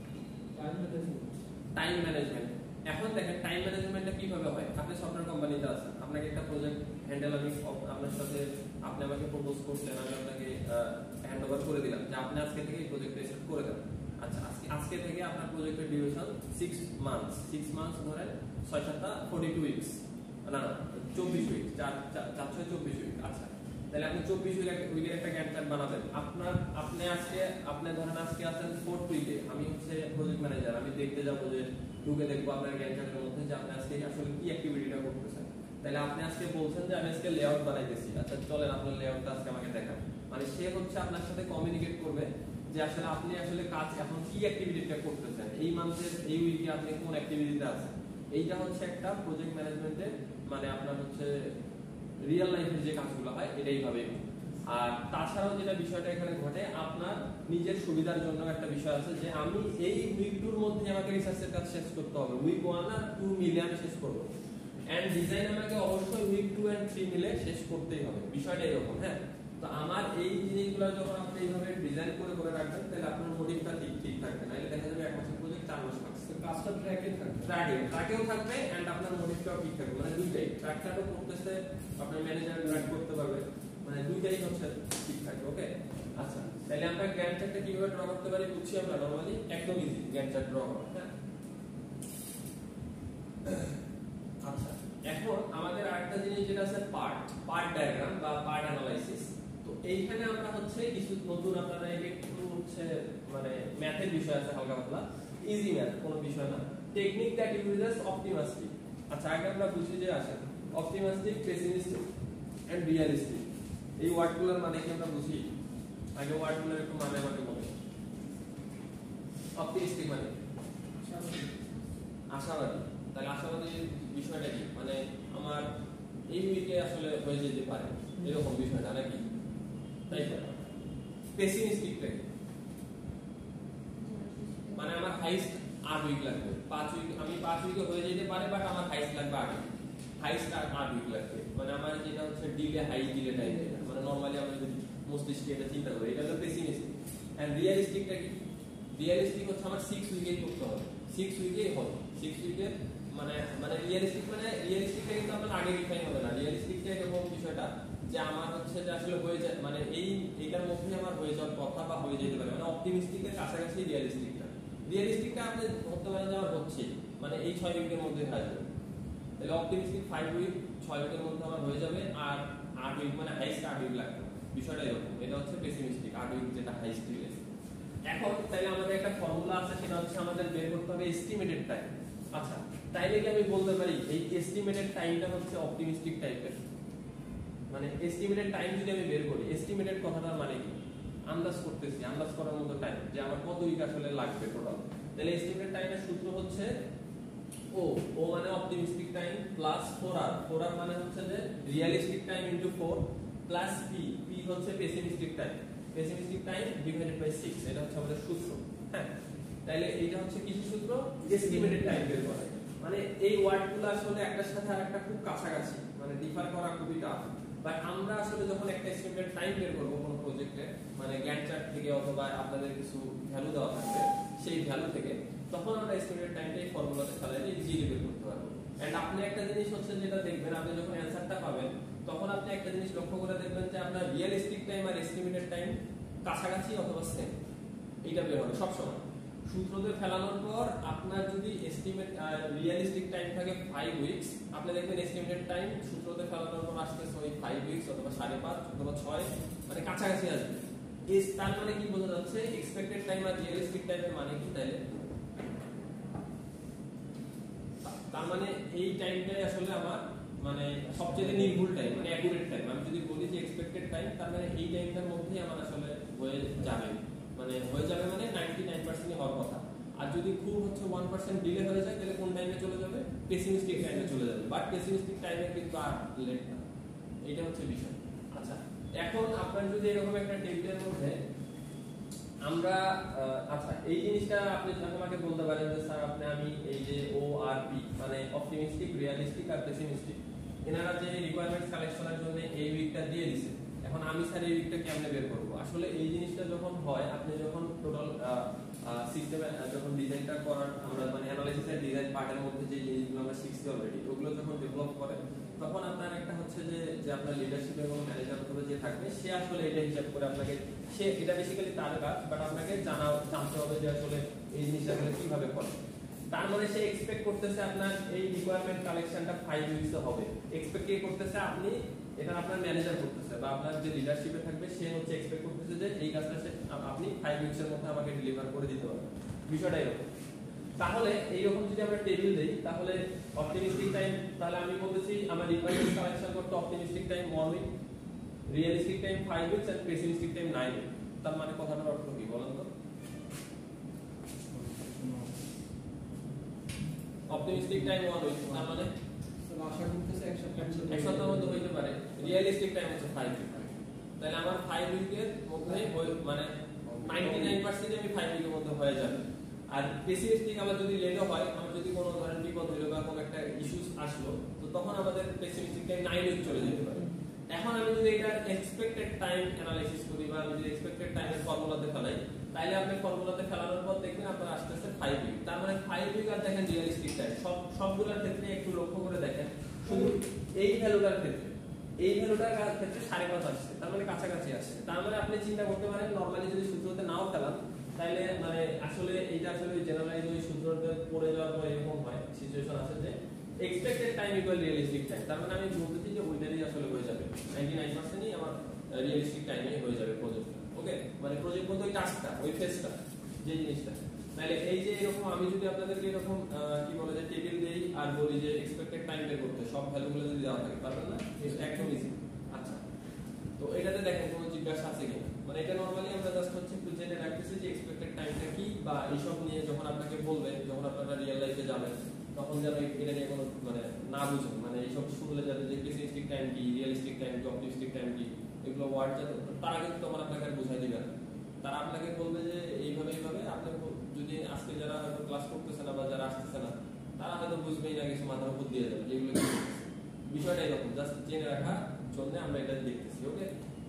Speaker 1: টাইম ম্যানেজমেন্ট। এখন দেখেন টাইম ম্যানেজমেন্টটা কিভাবে হয়। আপনি সফটওয়্যার কোম্পানিতে আছেন, আপনাকে একটা প্রজেক্ট হ্যান্ডেল আমি আপনার সাথে, আপনি আমাকে প্রপোজ করছেন, আমি আপনাকে হ্যান্ড ওভার করে দিলাম যে আপনি আজকে থেকে এই প্রজেক্টটা স্টার্ট করে দেন। আচ্ছা, আজকে থেকে আপনার প্রজেক্টের ডিউরেশন 6 মান্থস। 6 মান্থস ধরেন 6-7টা 42 উইকস, না 24 উইক, 4-6-24 উইক। আচ্ছা, তাহলে আপনি 24 উইকের একটা গ্যান্ট চার্ট বানাবেন। আপনি ধরেন আজকে আছেন 4th উইকে, আমি হচ্ছে প্রজেক্ট ম্যানেজার, আমি দেখতে যাবো যে ঢুকে দেখবো আপনার গ্যান্ট চার্টের মধ্যে যে আপনি আজকে আসলে কি অ্যাক্টিভিটিটা করতেছেন। তাহলে আপনি আজকে বলছেন যে আমি আজকে লেআউট বানাইতেছি, আচ্ছা চলেন আপনার লেআউটটা আজকে আমাকে দেখান। মানে সে হচ্ছে আপনার সাথে কমিউনিকেট করবে যে আসলে আপনি আসলে কাজ এখন কি অ্যাক্টিভিটিটা করতেছেন, এই মান্থের এই উইকে আপনি কোন অ্যাক্টিভিটিতে আছেন। এইটা হচ্ছে একটা প্রজেক্ট ম্যানেজমেন্টের মানে আপনার হচ্ছে রিয়েল লাইফের যে কাজগুলো হয় এটাই ভাবে। আর তাছাড়াও যেটা বিষয়টা এখানে ঘটে, আপনার নিজের সুবিধার জন্য একটা বিষয় আছে যে আমি এই উইক 2 এর মধ্যে আমাকে রিসার্চের কাজ শেষ করতে হবে, উইক 1 আর 2 মিলে আমি শেষ করব, এন্ড ডিজাইন আমাকে অবশ্যই উইক 2 এন্ড 3 মিলে শেষ করতেই হবে। বিষয়টা এরকম, হ্যাঁ। তো আমার এই জিনিসগুলো যখন আপনি এইভাবে ডিজাইন করে রাখবেন, তাহলে আপনার মোটিভটা ঠিক থাকবে, নাহলে দেখা যাবে এক মাসের প্রজেক্ট 4 মাস লাগছে।
Speaker 2: কাজটা
Speaker 1: ট্র্যাকেও থাকবে এন্ড আপনার মোটিভটাও ঠিক থাকবে, মানে দুইটাই, ট্র্যাকটাও করতেছে, আপনার ম্যানেজার ট্র্যাক করতে পারবে, মানে দুইটাই হচ্ছে ঠিক থাকবে। ওকে, আচ্ছা, তাহলে আমরা গ্যান্ট চার্টটা কিভাবে ড্র করতে পারি বুঝছি আমরা নরমালি, একদম ইজি গ্যান্ট চার্ট ড্র করা। হ্যাঁ, আচ্ছা, এখন আমাদের আরেকটা জিনিস যেটা আছে পার্ট ডায়াগ্রাম বা পার্ট অ্যানালাইসিস। তো এইখানে আমরা হচ্ছে কিছু নতুন, আপনারা একটু হচ্ছে মানে ম্যাথের বিষয় আছে হালকা পাতলা, ইজি ম্যাথ, কোনো বিষয় না। Technique that uses optimistic. আচ্ছা, আগে আমরা বুঝি যে আসে অপটিমাস্টিক, পেসিমিস্টিক এন্ড রিয়ালিস্টিক, এই ওয়ার্ডগুলোর মানে কি আমরা বুঝি। আগে ওয়ার্ডগুলোর একটু মানে আমাকে বলে। অপটিমিস্টিক মানে আশাবাদী, তাহলে আশাবাদী বিষয়টা কি, মানে আমার এই উইকে আসলে হয়ে যেতে পারে এরকম বিষয়টা নাকি, তাই তো। পেসিমিস্টিকটা কি, মানে আমার হাইস্ট 8 উইক লাগবে, 5 উইক, আমি 5 উইকে হয়ে যেতে পারে, বাট আমার হাইস্ট লাগবে 8 উইক, হাইস্ট 8 উইক লাগবে। মানে আমার যেটা হচ্ছে হাই ডিলে টাইপের, মানে নরমালি আমরা যদি মস্তিষ্কে এটা চিন্তা করি, এটা হলো পেসিমিস্টিক। এন্ড রিয়ালিস্টিকটা কি, রিয়ালিস্টিক হচ্ছে আমার 6 উইকেই করতে হবে, 6 উইকেই হবে, 6 উইকে মানে রিয়ালিস্টিকটা কিন্তু আপনার আগে ডিফাইন হবে না। রিয়ালিস্টিকটা এরকম বিষয়টা যে আমার হচ্ছে যে আসলে হয়ে যায়, মানে এইটার মধ্যে আমার হয়ে যাওয়ার কথা বা হয়ে যেতে পারে, মানে অপটিমিস্টিকের কাছাকাছি রিয়ালিস্টিকটা আপনি ধরতে পারেন যে আমার হচ্ছে মানে এই 6 উইকের মধ্যে হয়ে যাবে। তাহলে অপটিমিস্টিক 5 উইক 6 উইকের মধ্যে আমার হয়ে যাবে, আর 8 উইক মানে হাইস্ট 8 উইক লাগবে, বিষয়টা এরকম। এটা হচ্ছে পেসিমিস্টিক, 8 উইক যেটা হাইস্ট রিলেস। এখন তাহলে আমাদের একটা ফর্মুলা আছে, সেটা হচ্ছে আমাদের বের করতে হবে এস্টিমেটেড টাইম। আচ্ছা, তাইলে কি আমি বলতে পারি এই এস্টিমেটেড টাইমটা হচ্ছে অপটিমিস্টিক টাইপের? মানে এস্টিমেটেড টাইম যদি আমি বের করি, এস্টিমেটেড কথাটার মানে কি? আন্দাজ করতেছি, আন্দাজ করার মতো টাইম, যে আমার কত উইক আসলে লাগবে টোটাল। তাহলে এস্টিমেটেড টাইমের সূত্র হচ্ছে ও ও মানে optimistic time plus 4r, 4r মানে হচ্ছে যে realistic time into 4 plus p, p হচ্ছে pessimistic time, pessimistic time divided by 6, এটা হচ্ছে আমাদের সূত্র। হ্যাঁ, তাহলে এইটা হচ্ছে কি সূত্র? এস্টিমেটেড টাইম বের করা। মানে এই ওয়ার্ডগুলো আসলে একটার সাথে আরেকটা খুব কাছাকাছি, মানে ডিফার করা খুবই টাফ। বাট আমরা আসলে যখন একটা এস্টিমেটেড টাইম বের করব কোনো প্রজেক্টে, মানে গ্যান্ট চার্ট থেকে অথবা আপনাদের কিছু ভ্যালু দেওয়া থাকবে সেই ভ্যালু থেকে, তখন আমরা এস্টিমেটেড টাইমটা এই ফর্মুলাতে ফেলাইলে ইজিলি বের করতে পারবো। এন্ড আপনি একটা জিনিস হচ্ছে যেটা দেখবেন, আপনি যখন অ্যানসারটা পাবেন তখন আপনি একটা জিনিস লক্ষ্য করে দেখবেন যে আপনার রিয়েলিস্টিক টাইম আর এস্টিমেটেড টাইম কাছাকাছি অথবা সেম, এইটা বের হবে সবসময়। সূত্রতে ফেলানোর পর আপনার যদি এস্টিমেট রিয়েলিস্টিক টাইম থাকে 5 উইকস, আপনি দেখবেন এস্টিমেটেড টাইম সূত্রতে ফেলানোর পর আসতেছে ওই 5 উইকস অথবা 5.5 অথবা 6, মানে কাছাকাছি আসবে। তার মানে কি বোঝা যাচ্ছে? এক্সপেক্টেড টাইম আর রিয়েলিস্টিক টাইমের মানে কি? তাইলে তার মানে এই টাইমটাই আসলে আমার মানে সবচেয়ে নির্ভুল টাইম, মানে অ্যাকুরেট টাইম। আমি যদি বলি যে এক্সপেক্টেড টাইম, তার মানে এই টাইমটার মধ্যেই আমার আসলে হয়ে যাবে, মানে হয়ে যাবে মানে 99% হওয়ার কথা। আর যদি খুব হচ্ছে 1% ডিলে হয়ে যায় তাহলে কোন টাইমে চলে যাবে? পেসিমিস্টিক টাইমে চলে যাবে। বাট পেসিমিস্টিক টাইমে কিন্তু আর লেট না, এইটা হচ্ছে বিষয়। আচ্ছা, এখন আপনার যদি এরকম একটা টেবিলের মধ্যে আমরা আচ্ছা এই জিনিসটা আপনি আমাকে বলতে পারেন যে স্যার আপনি আমি এই যে ও আর পি মানে অপটিমিস্টিক, রিয়েলিস্টিক আর পেসিমিস্টিক, এনারা যে রিকোয়ারমেন্টস কালেকশনের জন্য এই উইকটা দিয়ে দিছে, এখন আমি স্যার এই উইকটা কেমনে বের করব? আসলে এই জিনিসটা যখন হয়, আপনি যখন টোটাল সিস্টেমে যখন ডিজাইনটা করার, আমরা মানে অ্যানালাইসিস এর ডিজাইন পার্টের মধ্যে যে জিনিসগুলো আমরা শিখছি অলরেডি, ওগুলো যখন ডেভেলপ করে তখন আপনার একটা হচ্ছে যে আপনার লিডারশিপ এবং ম্যানেজার অথবা যে থাকবে সে আসলে এটা হিসাব করে আপনাকে, সে এটা বেসিক্যালি তার কাজ, বাট আপনাকে জানতে হবে যে আসলে এই জিনিসটা আসলে কিভাবে করে। তার মানে সে এক্সপেক্ট করতেছে আপনার এই রিকোয়ারমেন্ট কালেকশনটা 5 উইকসে হবে, এক্সপেক্ট কে করতেছে? আপনি, এটা আপনার ম্যানেজার করতেছে বা আপনার যে লিডারশিপে থাকবে সে হচ্ছে এক্সপেক্ট করতেছে যে এই কাজটা আপনি 5 উইকসের মধ্যে আমাকে ডেলিভার করে দিতে পারবেন। বিষয়টা এরকম। তাহলে এইরকম যদি আমরা টেবিল দেই, তাহলে অপটিমিস্টিক টাইম, তাহলে আমি বলতেছি আমার রিকোয়ারমেন্ট কালেকশন করতে optimistic time 1 week, realistic time 5 weeks and pessimistic time 9 week. তার মানে কথাটার অর্থ কি বলেন তো? অপটিমিস্টিক টাইম 1 উইক, তার মানে
Speaker 2: আশা করতেছে এক
Speaker 1: সপ্তাহের মধ্যে হইতে পারে। রিয়েলিস্টিক টাইম হচ্ছে 5 উইক, তাহলে আমার 5 উইকের মধ্যে মানে 99% আমি 5 উইকের মধ্যে হয়ে যাবে। আর পেসিমিস্টিক আমার যদি লেটও হয়, আমার যদি কোনো ধরনের বিপদ হইলো বা কোনো একটা ইস্যুস আসলো, তো তখন আমাদের পেসিমিস্টিক টাইম 9 উইক চলে যেতে পারে। এখন আমি যদি এটা এক্সপেক্টেড টাইম অ্যানালাইসিস করি বা আমি যদি এক্সপেক্টেড টাইমের ফর্মুলাতে ফেলাই, তাহলে আপনি ফর্মুলাতে ফেলানোর পর দেখবেন আপনার আসতেছে 5 উইক। তার মানে 5 উইক আর দেখেন রিয়েলিস্টিক টাইম সবগুলোর ক্ষেত্রে একটু লক্ষ্য করে দেখেন, শুধু এই ভ্যালুটার ক্ষেত্রে, এই ভ্যালুটার ক্ষেত্রে 5.5 আসছে, তার মানে কাছাকাছি আসছে। তার মানে আপনি চিন্তা করতে পারেন নরমালি যদি সূত্রতে নাও ফেলান, তাহলে মানে আসলে এইটা আসলে জেনারেলাইজ ওই সূত্রতে পড়ে যাওয়ার পর এরকম হয় সিচুয়েশন আছে যে expected time equal realistic time. তার মানে আমি বলতেছি যে ওইটারই আসলে হয়ে যাবে, 99%ই আমার রিয়েলিস্টিক টাইমে হয়ে যাবে প্রজেক্ট। ওকে, মানে প্রজেক্ট বলতে ওই টাস্কটা, ওই ফেজটা, যে জিনিসটা। তাহলে এই যে এরকম আমি যদি আপনাদেরকে এরকম কি বলে যে টেবিল দেই আর বলি যে এক্সপেক্টেড টাইম বের করতে, সব ভ্যালুগুলো যদি দেওয়া থাকে, পারবেন না? একদম ইজি। আচ্ছা, তো এটাতে দেখেন কোনো জিজ্ঞাসা আছে কিনা? মানে এটা নরমালি আমরা জাস্ট হচ্ছে জেনে রাখতেছি যে এক্সপেক্টেড টাইমটা কি, বা এইসব নিয়ে যখন আপনাকে বলবে, যখন আপনারা রিয়েল লাইফে যাবেন, তখন যেন এটা নিয়ে কোনো মানে না বুঝুন, মানে এইসব শুনলে যাতে যে পেসিমিস্টিক টাইম কি, রিয়েলিস্টিক টাইম কি, অপটিমিস্টিক টাইম কি, এগুলো ওয়ার্ড যাতে তারা কিন্তু তখন আপনাকে বুঝাই দিবে না। তারা আপনাকে বলবে যে এইভাবে এইভাবে, আপনি যদি আজকে যারা হয়তো ক্লাস করতেছে না বা যারা আসতেছে না, তারা হয়তো বুঝবেই না, কিছু মাথার উপর দিয়ে যাবে যেগুলো বিষয়টা এরকম, জাস্ট জেনে রাখার জন্য আমরা এটা দেখতেছি। ওকে,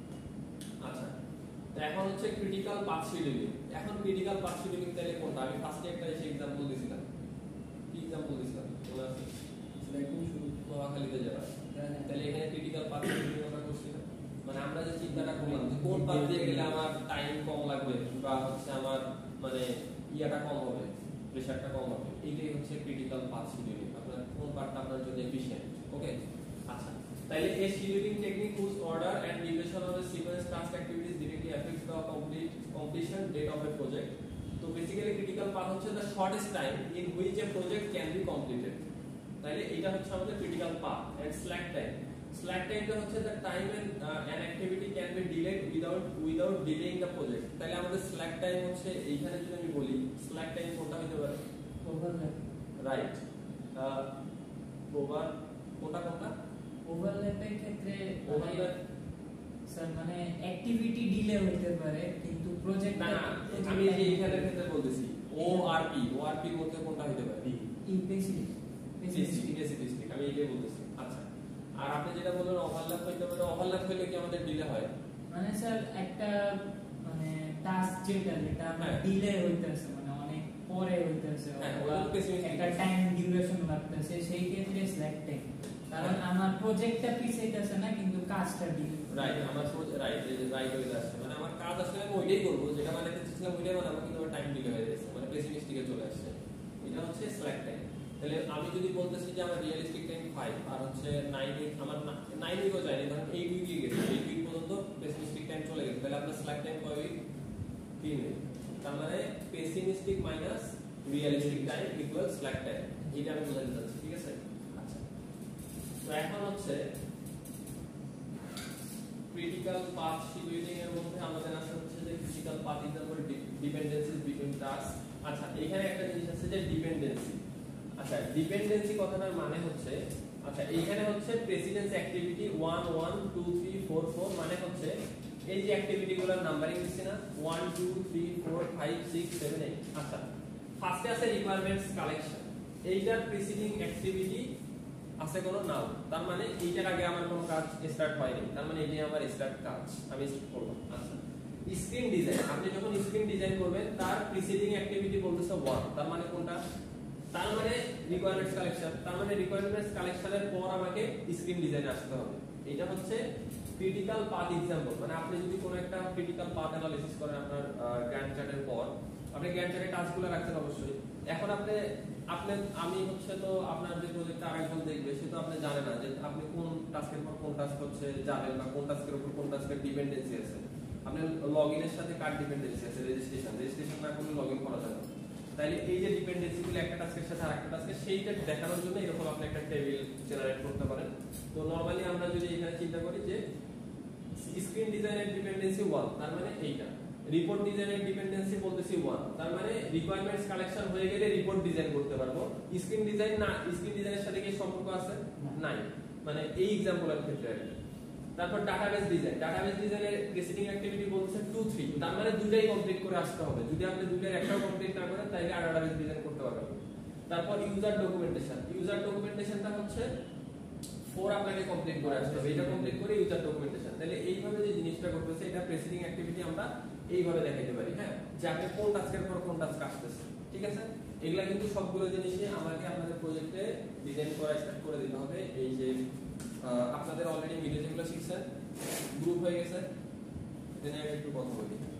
Speaker 1: আচ্ছা, তো এখন হচ্ছে ক্রিটিক্যাল পাথ শিডিউলিং। এখন ক্রিটিক্যাল পাথ শিডিউলিং তাহলে কোনটা? আমি ফার্স্টে একটা এসে एग्जांपल দিছিলাম। কি एग्जांपल দিছিলাম? তোমরা
Speaker 2: একদম শুরু
Speaker 1: নোয়াখালীতে যারা, তাহলে এখানে ক্রিটিক্যাল পাথ শিডিউলিং আমরা করছি না? মানে আমরা যে চিন্তাটা করলাম যে কোন পাথ দিয়ে গেলে আমার টাইম কম লাগবে বা হচ্ছে আমার মানে ইয়াটা কম হবে, প্রেসারটা কম হবে, এইটাই হচ্ছে ক্রিটিক্যাল পাথ শিডিউলিং। আপনার কোন পাথটা আপনার জন্য এফিশিয়েন্ট। ওকে, আচ্ছা, তাহলে এই scheduling technique whose order and duration of the sequence task activities directly affects the completion date of a project. তো বেসিক্যালি ক্রিটিক্যাল পাথ হচ্ছে the shortest time in which a project can be completed. তাহলে এটা হচ্ছে আমাদের critical path. And slack time, slack টাইমটা হচ্ছে the time an activity can be delayed without delaying the project. তাহলে আমাদের স্ল্যাক টাইম হচ্ছে এইখানে যদি আমি বলি স্ল্যাক টাইম কোনটা হতে পারে?
Speaker 4: ওভারল্যাপ।
Speaker 1: রাইট। ওভার কোনটা
Speaker 4: ওভারল্যাপের ক্ষেত্রে
Speaker 1: ওভারল্যাপ
Speaker 4: স্যার মানে অ্যাক্টিভিটি ডিলে হতে পারে কিন্তু প্রজেক্ট
Speaker 1: না, আমি এই যে এখানের ক্ষেত্রে বলতেছি ওআরপি এর মধ্যে কোনটা হতে পারে? স্পেসিফিক, আমি এইটাই বলতেছি। আচ্ছা, আর আপনি যেটা বললেন ওভারল্যাপ হইতে পারে, ওভারল্যাপ হইলে কি আমাদের ডিলে হয়?
Speaker 4: মানে স্যার একটা মানে টাস্ক যেটা ডিলে হইতেছে মানে অনেক পরে হইতেছে, একটা টাইম ডিউরেশন লাগতেছে, সেই ক্ষেত্রে স্ল্যাক টাইম। কারণ আমার প্রজেক্টটা পিছাইতেছে না কিন্তু কাজটা ডিলে।
Speaker 1: রাইট, আমার রাইট হয়ে যাচ্ছে, মানে আমার কাজ আসলে আমি ওইটাই করব যেটা বানাইতে চেয়েছিলাম ওইটাই বানাবো, কিন্তু আমার টাইম ডিলে হয়ে যাচ্ছে, মানে পেসিমিস্টিকে চলে আসছে। এটা হচ্ছে স্ল্যাক টাইম। তাহলে আমি যদি বলতেছি যে আমার রিয়েলিস্টিক টাইম 5 আর হচ্ছে 9 উইক, আমার 9 উইকও যায়নি, ধরুন 8 উইকে গেছে, 8 উইক পর্যন্ত পেসিমিস্টিক টাইম চলে গেছে, তাহলে আপনার স্ল্যাক টাইম কয় উইক? 3 উইক। তার মানে pessimistic minus realistic time equal slack time. এটা আমি বোঝাতে চাচ্ছি, ঠিক আছে? আচ্ছা, তো এখন হচ্ছে ক্রিটিক্যাল পাথ শিডিউলিং এর মধ্যে আমাদের আছে হচ্ছে যে critical path example dependencies between task. আচ্ছা, এখানে একটা জিনিস আছে যে ডিপেন্ডেন্সি। আচ্ছা, ডিপেন্ডেন্সি কথাটার মানে হচ্ছে, আচ্ছা এইখানে হচ্ছে প্রেসিডেন্স অ্যাক্টিভিটি 1 1 2 3 4 4, মানে হচ্ছে এই যে অ্যাক্টিভিটিগুলোর নাম্বারিং দিচ্ছি না 1 2 3 4 5 6 7 8। আচ্ছা, ফার্স্টে আছে রিকোয়ারমেন্টস কালেকশন, এইটার প্রিসিডিং অ্যাক্টিভিটি আছে কোনো নাও, তার মানে এইটার আগে আমার কোনো কাজ স্টার্ট হয়নি, তার মানে এটাই আমার স্টার্ট কাজ, আমি স্টার্ট করব। আচ্ছা, স্ক্রিন ডিজাইন, আপনি যখন স্ক্রিন ডিজাইন করবেন তার প্রিসিডিং অ্যাক্টিভিটি বলতেছে 1, তার মানে কোনটা? তার মানে রিকোয়ারমেন্টস কালেকশন, তার মানে রিকোয়ারমেন্টস কালেকশনের পর আমাকে স্ক্রিন ডিজাইনে আসতে হবে। এটা হচ্ছে ক্রিটিক্যাল পাথ এক্সাম্পল। মানে আপনি যদি কোনো একটা ক্রিটিক্যাল পাথ অ্যানালিসিস করেন আপনার গ্যান্ট চার্টের পর, আপনি গ্যান্ট চার্টে টাস্কগুলো রাখছেন অবশ্যই। এখন আমি হচ্ছে তো আপনার যে প্রজেক্টটা আরেকজন দেখবে সে তো আপনি জানে না যে আপনি কোন টাস্কের পর কোন টাস্ক হচ্ছে যাবেন, বা কোন টাস্কের উপর কোন টাস্কের ডিপেন্ডেন্সি আছে। আপনার লগইনের সাথে কার ডিপেন্ডেন্সি আছে? রেজিস্ট্রেশন না করলে লগইন করা যাবে না। তাইলে এই যে ডিপেন্ডেন্সিগুলো একটা টাস্কের সাথে আরেকটা টাস্কের, সেইটা দেখানোর জন্য এরকম আপনি একটা টেবিল জেনারেট করতে পারেন। তো নরমালি আমরা যদি এখানে চিন্তা করি যে স্ক্রিন ডিজাইনের ডিপেন্ডেন্সি 1, তার মানে এইটা। রিপোর্ট ডিজাইনের ডিপেন্ডেন্সি বলতেছি 1, তার মানে রিকোয়ারমেন্টস কালেকশন হয়ে গেলে রিপোর্ট ডিজাইন করতে পারবো। স্ক্রিন ডিজাইন না, স্ক্রিন ডিজাইনের সাথে কি সম্পর্ক আছে? নাই, মানে এই एग्जांपलের ক্ষেত্রে। তারপর ডাটাবেস ডিজাইনের প্রিসিডিং অ্যাক্টিভিটি বলতেছে 2 3, তার মানে দুটোই কমপ্লিট করে আসতে হবে। যদি আপনি দুটোর একটাও কমপ্লিট না করেন তাহলে আর ডাটাবেস ডিজাইন করতে পারবেন না। তারপর ইউজার ডকুমেন্টেশনটা হচ্ছে 4 আপনাকে কমপ্লিট করে আসতে হবে, এটা কমপ্লিট করে ইউজার ডকুমেন্টেশন। তাহলে এইভাবে যে জিনিসটা করতেছে এটা প্রিসিডিং অ্যাক্টিভিটি আমরা এইভাবে দেখাইতে পারি, হ্যাঁ, যে আপনি কোন টাস্কের পর কোন টাস্ক আসতেছে, ঠিক আছে? এগুলা কিন্তু সবগুলো জিনিসই আমাকে আপনাদের প্রজেক্টে ডিজাইন করা স্টার্ট করে দিতে হবে। এই যে আপনাদের অলরেডি ভিডিও যেগুলো শিখছেন গ্রুপ হয়ে গেছে, দেন আমি একটু কথা বলি।